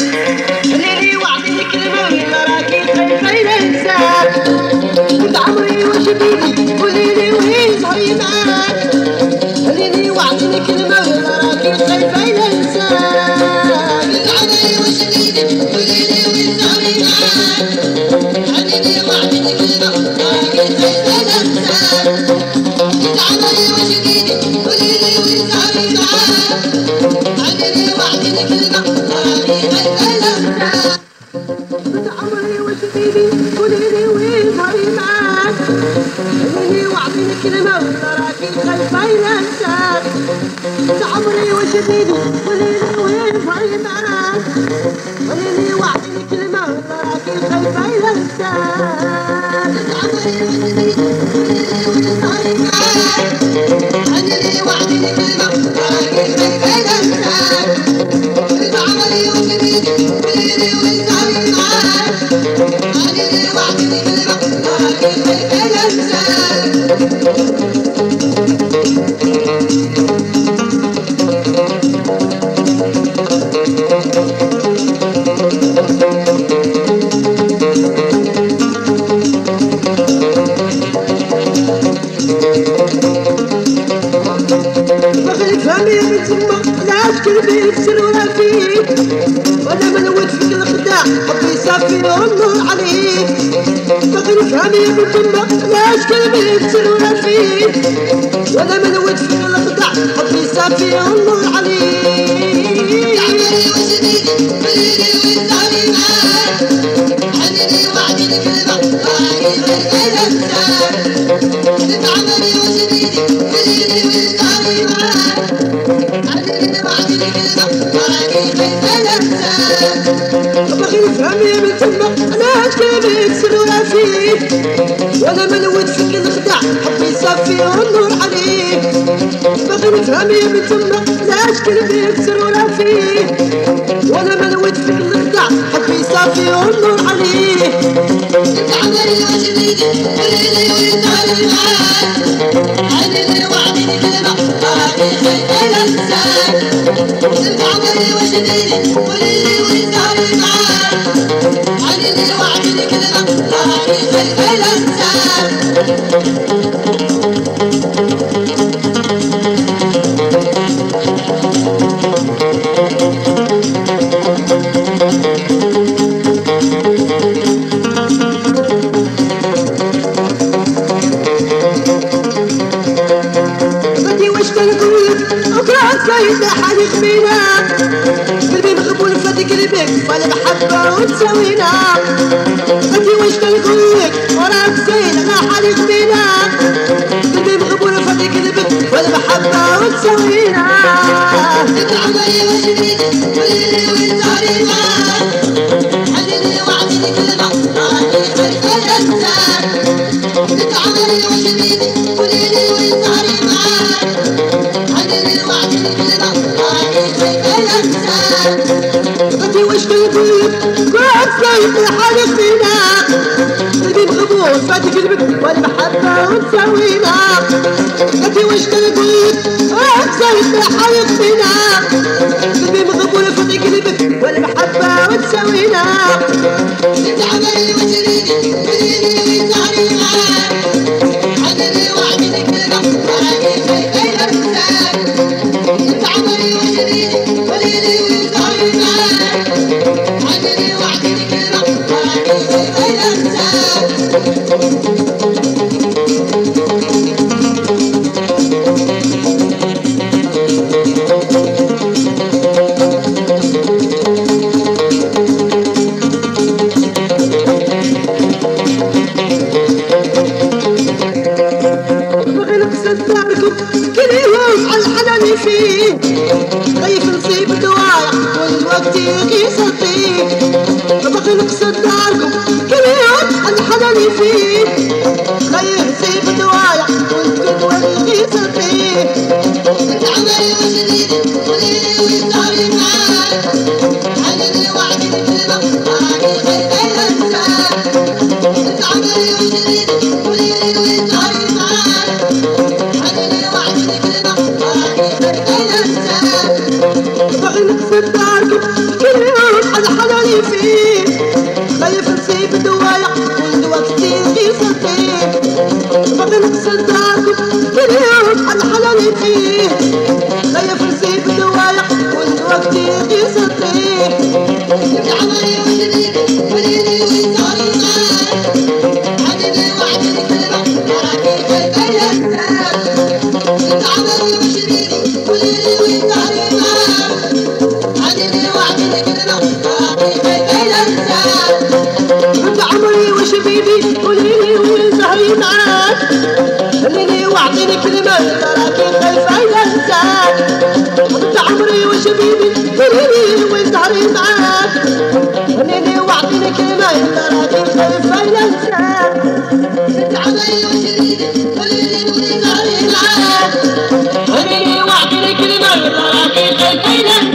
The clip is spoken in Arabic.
خليني وعدني كلمة ولا راكي خايفة ننساك انت عمري واش بيدي قوليلي وين ظهري معاك خليني وعدني كلمة ولا راكي خايفة ننساك انت عمري واش بيدي قوليلي وين ظهري معاك خليني وعدني كلمة ولا راكي خايفة ننساك انت عمري واش بيدي قوليلي وين ظهري معاك خليني وعدني كلمة ولا راكي خايفة ننساك انت عمري واش بيدي قوليلي وين ظهري معاك خليني وعدني كلمة ولا راكي خايفة ننساك انت عمري واش بيدي قوليلي وين ظهري معاك خليني وعدني كلمة ولا راكي خايفة ننساك انت عمري واش بيدي قوليلي وين ظهري معاك خليني وعدني كلمة ولا راكي خايفة ننساك انت عمري واش بيدي قوليلي وين ظهري معاك خليني وعدني كلمة ولا راكي خايفة ننساك بغيت فهمي من تما علاش قلبي يكسر ولا فيك وانا ما نويت فيك الخداع حبي يصافي والنور عليك بغيت فهمي من تما علاش قلبي يكسر ولا فيك وانا ما نويت فيك الخداع حبي يصافي والنور عليك يا عمري واش بيدي قوليلي وين ظهري معاك خليني وعدني كلمة راكي خايفة ننساك انت عمري واش بيدي قوليلي وين ظهري معاك خليني وعدني كلمة راكي خايفة ننساك بغيت نفهم يا من تما علاش قلبي يكسر ولا فيك وانا ما نويت فيك الخداع حبي يصافي والنور عليك بغيت نفهم يا من تما علاش قلبي يكسر ولا فيك وانا ما نويت فيك الخداع حبي يصافي والنور عليك انت عمري واش بيدي قوليلي وين ظهري معاك خليني وعدني كلمة راكي خايفة ننساك انت عمري واش بيدي قوليلي وين ظهري معاك خليني وعدني كلمة راكي خايفة ننساك كاين حالي خبينا قلبي مخبول فاتك قلبك ولا محبة وتساوينا انتي واش كنقولك وراك زين انا حالي خبينا قلبي مخبول فاتك قلبك ولا محبة وتساوينا انت عمري واش بيدي قوليلي وين ظهري معاك خليني وعدني كلمة راكي خايفة ننساك انت عمري واش بيدي قوليلي وين ظهري معاك خليني وعدني كلمة راكي خايفة ننساك انتي واش كنقولك كاع زين حالي خبينا قلبي مخبول فاتك قلبك والمحبة وتساوينا انتي واش كنقولك كاع زين حالي خبينا قلبي مخبول فاتك قلبك والمحبة وتساوينا انت عمري واش بيدي قوليلي وين ظهري معاك خليني وعدني كلمة راكي خايفة ننساك انت عمري واش بيدي قوليلي وين ظهري معاك خليني وعدني كلمة راكي خايفة ننساك بغي نقصد داركم كليهم على الحنان فيه خايف نصيب دوايا والوقت يقيس فيه بغي نقصد داركم كليهم على الحنان فيه خايف نصيب دوايا والوقت يقيس فيه انت عمري واش بيدي قوليلي وين ظهري معاك خليني وعدني كلمة راكي خايفة ننساك انت عمري واش بيدي قوليلي وين ظهري معاك خليني وعدني كلمة راكي خايفة ننساك بغي نقصد داركم كل يوم على حلالي فيه خايف نسيب دوايا كل وقتي غير صدقيه باغي نغسل داركم كلهم على حلالي فيه خايف نسيب دوايا كل وقتي غير صدقيه انت عمري وجديدي وليلي ويساري معاك حبيبي وعدني كلمة وراكي خايفة يا سلام انت عمري وجديدي وليلي ويساري معاك حبيبي وعدني كلمة وراكي خايفة يا سلام انت عمري وشبيبي وليلي ويساري معاك خليني واعطيني كلمة تراكي خايفة ينساك انت عمري وشبيبي وليلي وسهري معاك خليني واعطيني كلمة تراكي خايفة ينساك انت عمري وشبيبي وليلي وسهري معاك خليني واعطيني كلمة تراكي خايفة ينساك